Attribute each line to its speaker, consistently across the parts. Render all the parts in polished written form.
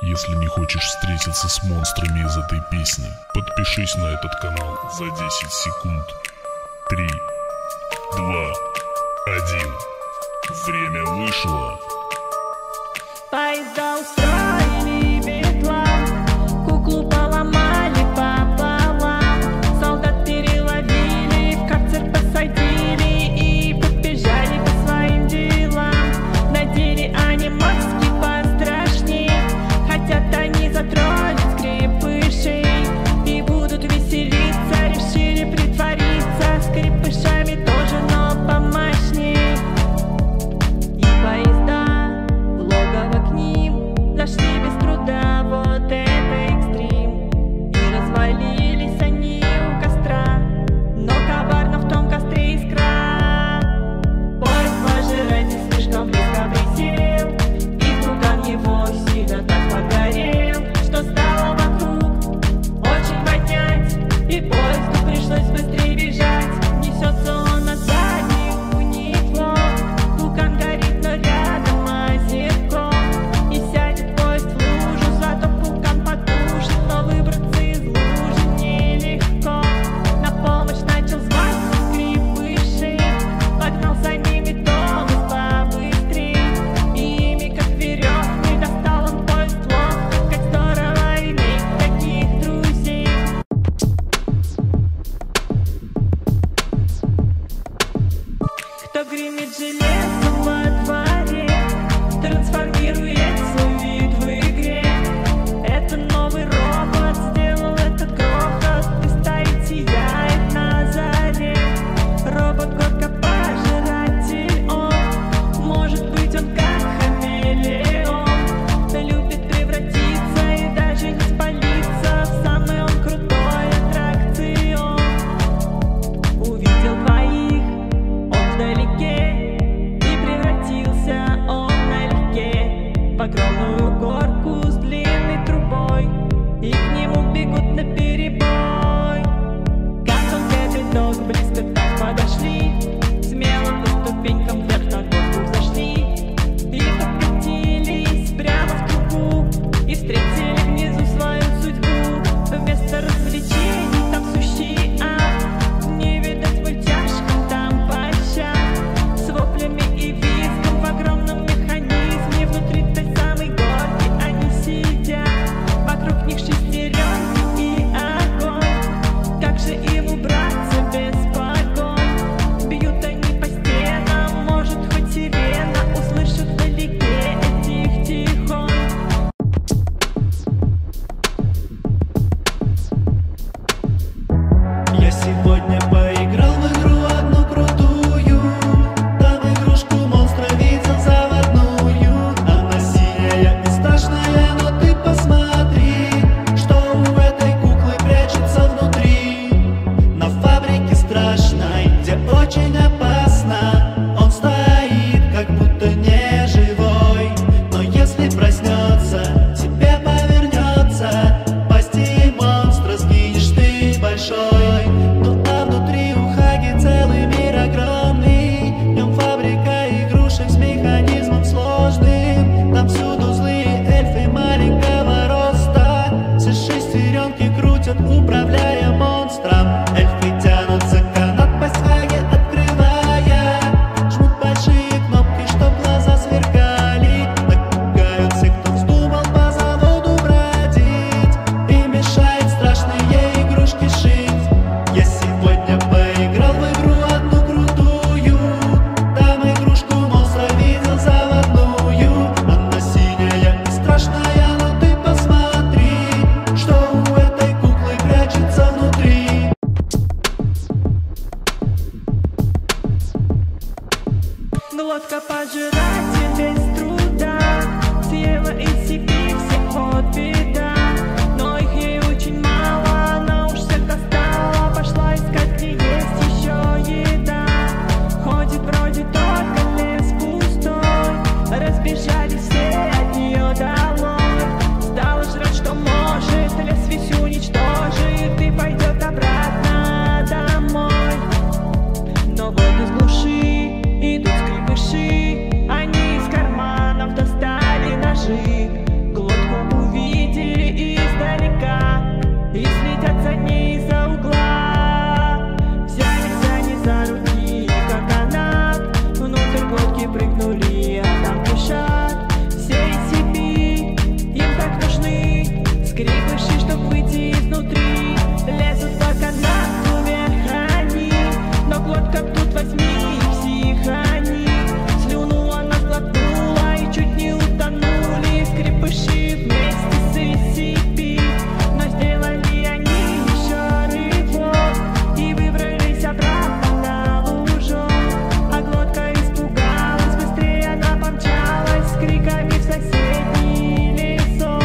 Speaker 1: Если не хочешь встретиться с монстрами из этой песни, подпишись на этот канал за 10 секунд. 3, 2, 1. Время вышло.
Speaker 2: Поезда устроили бедлам, куклу поломали пополам, солдат переловили, в карцер посадили и побежали по своим делам. Надели они маски пострашней, хотят они затронуть скрипышей и будут веселиться, решили притвориться скрипышами тоже, но помощней. И поезда в логово к ним зашли без труда, вот это экстрим. И развалились они у костра, но коварно в том костре искра. Поезд пожиратель слишком близко присел, и круган его сильно так погорел, что стало вокруг очень вонять, и поезду пришлось быстрее бежать. Несется он на задних у него, кукан горит, но рядом озерко, и сядет поезд в лужу, зато кукан потушит, но выбраться из лужи нелегко. На помощь начал звать скрипышей, погнал за ними Томас побыстрей, и ими как веревкой достал он поезд ловко. Как здорово иметь таких друзей. Кто гремит железом во дворе, трансформирует свой вид в игре. Это новый робот сделал этот грохот, и стоит, сияет на заре. Робот горько пожиратель он, может быть он как хамелеон, любит превратиться и даже не спалиться, в самый он крутой аттракцион. Увидел двоих он вдалеке, и превратился он налегке в огромную горку с длинной трубой, и к нему бегут наперебой. Как он бегает долго, близко так подошли, смело по ступенькам вверх на горку взошли, и покатились прямо в трубу, и встретили внизу свою судьбу. Вместо развлечений там сущий ад, не видать мультяшкам там пощад. С воплями и визгом в огромном механизме внутри той самой горки они сидят. Вокруг них шестеренки и огонь, как же им убраться без погонь? Бьют они по стенам, может они из-за угла взялись они за руки, как канат, внутрь глотки прыгнули, а там дышат все цепи. Им так нужны скрипыши, чтоб выйти изнутри. Лезут по канату вверх они, но глотка тут возьми их всех они. Слюну она сглотнула и чуть не утонули скрипыши вместе с цепи. Но сделали они еще рывок и выбрались обратно на лужок. А глотка испугалась, быстрее она помчалась с криками в соседний лесок.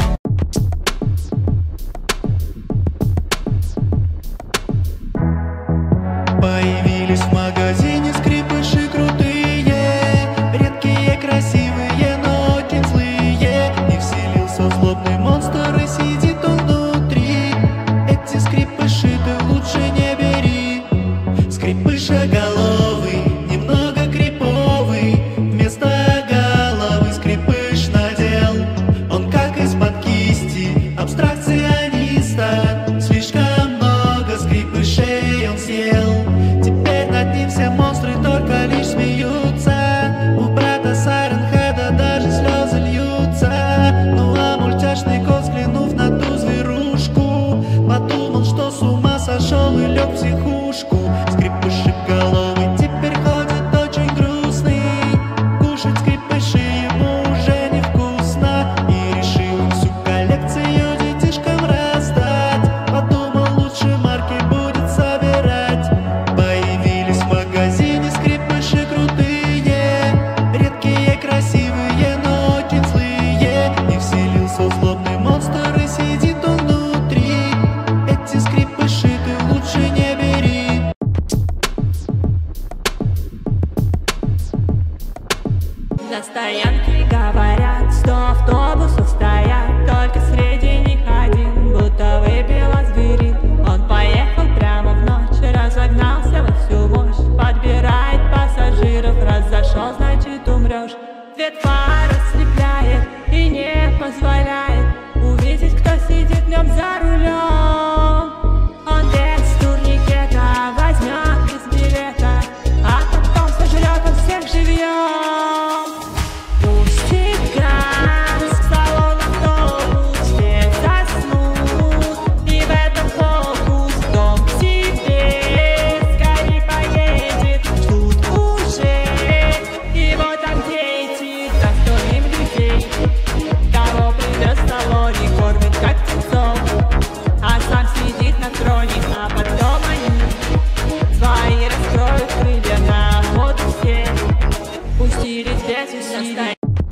Speaker 3: Появились в магазине скрипыши крутые, редкие, красивые, но очень злые. И вселился злобный монстр, и сидит он внутри. Эти скрипыши ты лучше не бери. Скрипышоголовый, немного криповый, вместо головы скрипыш надел. Он как из-под кисти абстракциониста, слишком много скрипышей он съел. Теперь над ним все монстры только лишь смеются. У брата Сайренхеда даже слезы льются. Ну а мультяшный кот, взглянув на ту зверушку, подумал, что с ума сошел и лег в психушку. Скрипышоголовый теперь ходит очень грустный, кушать скрипыши ему уже невкусно. И решил всю коллекцию детишкам раздать, подумал, лучше марки будет собирать. Появились в магазине скрипыши крутые, редкие, красивые, но очень злые. И вселился злобный монстр, и сидит он внутри. Эти скрипыши ты лучше не бери.
Speaker 2: На стоянке говорят, 100 автобусов стоят, только среди них один будто выпил аспирин. Он поехал прямо в ночь, разогнался во всю мощь, подбирает пассажиров, раз зашел, значит умрешь. Свет фар ослепляет и не позволяет увидеть, кто сидит в нем за рулем. Он без турникета возьмет без билета, а потом сожрет он всех живьем. Пустит газ в салон автобус, все заснут, и в этом фокус. Дом к себе скорей поедет, ждут уже, и вот там дети, достоим людей. Кого привез в салоне, кормит как птенцов, а сам сидит на троне, а потом они свои раскроют крылья на охоту все. Пустились без усилий.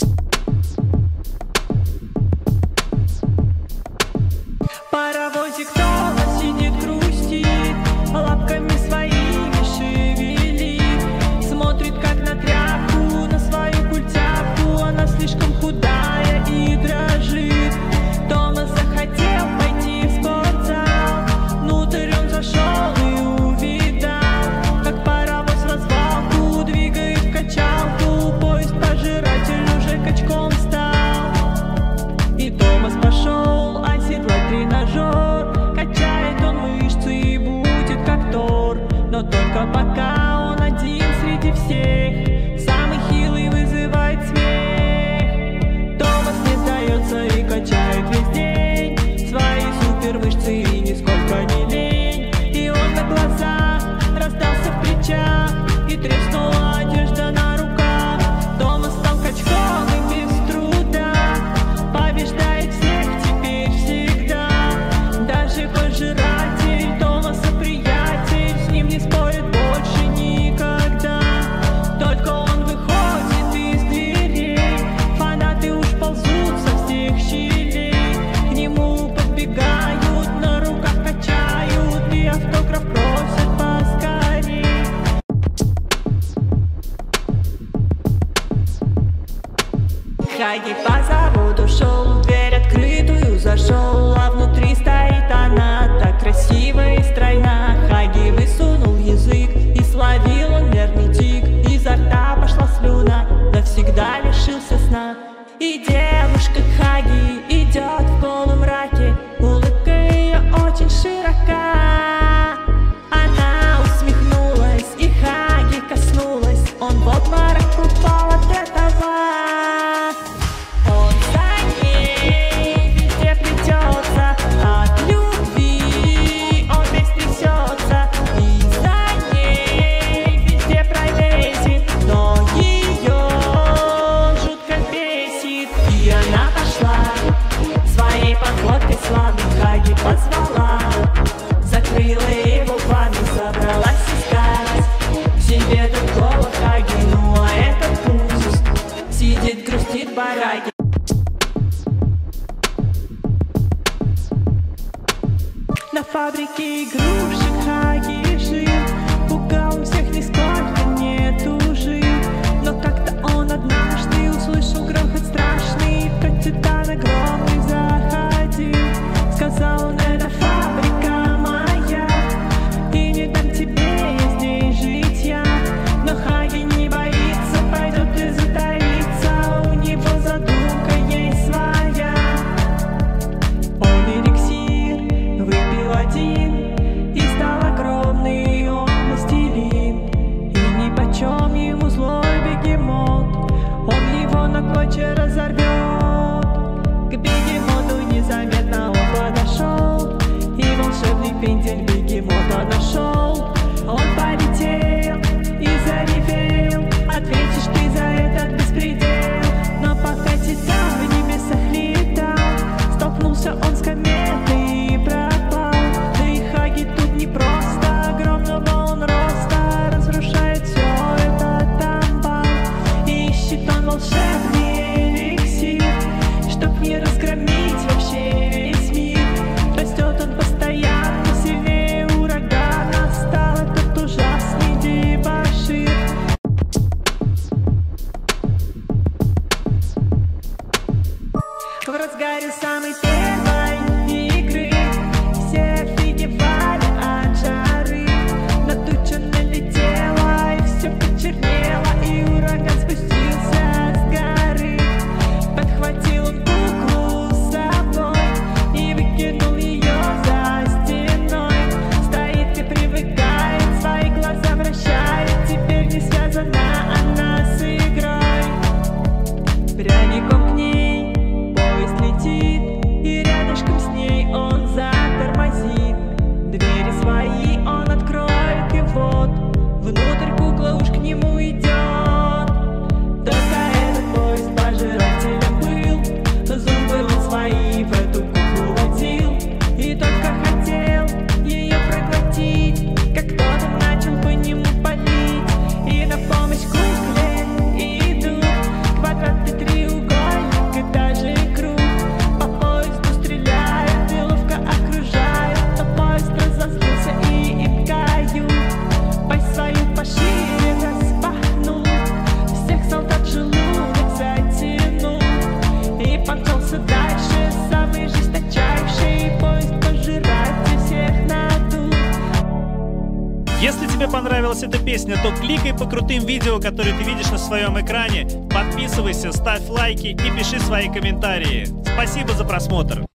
Speaker 2: Паровозик дома сидит, грустит, лапками своими шевелит, смотрит как на тряпку, на свою культяпку. Она слишком худая и дрожит. Томас захотел пойти в спортзал, внутрь он зашел и увидал, как паровоз в развалку двигает качалку. Поезд пожиратель уже качком стал, и Томас пошел оседлать тренажер. Качает он мышцы и будет как Тор, но только пока он один среди всех. Самый хилый вызывает смех. Томас не сдается и качает весь день свои супермышцы, и нисколько не лень. И он на глазах раздался в плечах, и треснула одежда на руках. Томас стал качком и без труда побеждает всех. фабрике игрушек Хаги жил, пугал всех, нисколько не тужил. Но как-то он однажды услышал грохот страшный, как титан огромный заходил. Сказал он: это фабрика моя, и не дам тебе здесь жить я. Но Хаги не боится, пойдет и затаится, у него задумка есть своя. Он эликсир выпил один, и стал огромный он властелин. И нипочем ему злой бегемот, он его на клочья разорвет. К бегемоту незаметно он подошел, и волшебный пендель бегемота нашел. Он полетел и заревел: ответишь ты за этот беспредел. Но пока титан в небесах летал, столкнулся он с кометой и пропал. Да и Хаги тут не просто, огромного он роста, разрушает все это тамбал. И ищет он волшебный эликсир, чтоб не разгромить вообще весь мир. Растет он постоянно, сильнее урагана, стал этот ужасный дебошир. В разгаре самой первой игры все офигевали от жары. На тучу налетела, и все почернело, и ураган спустился с горы. Подхватил он куклу с собой и выкинул ее за стеной. Стоит и привыкает, свои глаза вращает, теперь не связана она с игрой. Пряником к ней поезд летит, и рядышком с ней он затормозит. Двери свои он откроет, и вот внутрь кукла уж к нему идет. Только этот поезд пожирателем был, зубы он свои в эту куклу водил, и только хотел ее проглотить, как кто-то начал по нему палить. И на помощь кукле идут квадрат и треугольник, и даже круг. По поезду стреляют и ловко окружают, но поезд разозлился и им кают. Пасть свою пошире распахнул, всех солдат желудок затянул, и помчался дальше, самый жесточайший поезд пожирать всех надул.
Speaker 4: Если тебе понравилась эта песня, то кликай по крутым видео, которые ты видишь на своем экране, подписывайся, ставь лайки и пиши свои комментарии. Спасибо за просмотр.